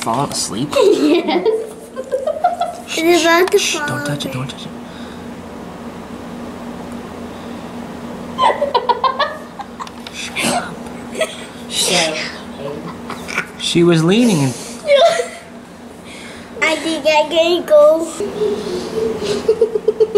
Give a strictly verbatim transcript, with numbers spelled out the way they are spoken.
fall asleep? Yes. It's about to Shh, fall. don't touch it, don't touch it. Shut up. She was leaning and I think I can go.